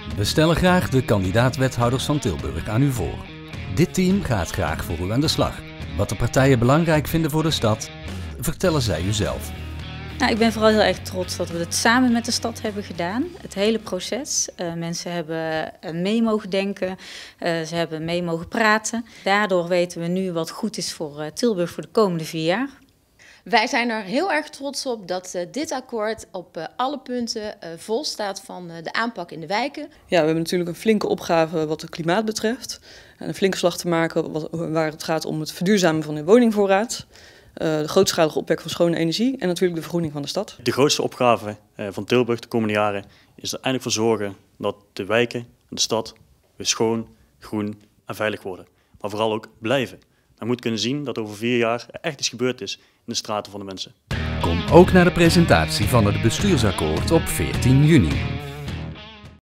We stellen graag de kandidaat-wethouders van Tilburg aan u voor. Dit team gaat graag voor u aan de slag. Wat de partijen belangrijk vinden voor de stad, vertellen zij u zelf. Nou, ik ben vooral heel erg trots dat we het samen met de stad hebben gedaan. Het hele proces. Mensen hebben mee mogen denken, ze hebben mee mogen praten. Daardoor weten we nu wat goed is voor Tilburg voor de komende 4 jaar. Wij zijn er heel erg trots op dat dit akkoord op alle punten vol staat van de aanpak in de wijken. Ja, we hebben natuurlijk een flinke opgave wat het klimaat betreft. En een flinke slag te maken waar het gaat om het verduurzamen van de woningvoorraad. De grootschalige opwek van schone energie en natuurlijk de vergroening van de stad. De grootste opgave van Tilburg de komende jaren is er eindelijk voor zorgen dat de wijken en de stad weer schoon, groen en veilig worden. Maar vooral ook blijven. Men moet kunnen zien dat over 4 jaar er echt iets gebeurd is in de straten van de mensen. Kom ook naar de presentatie van het bestuursakkoord op 14 juni.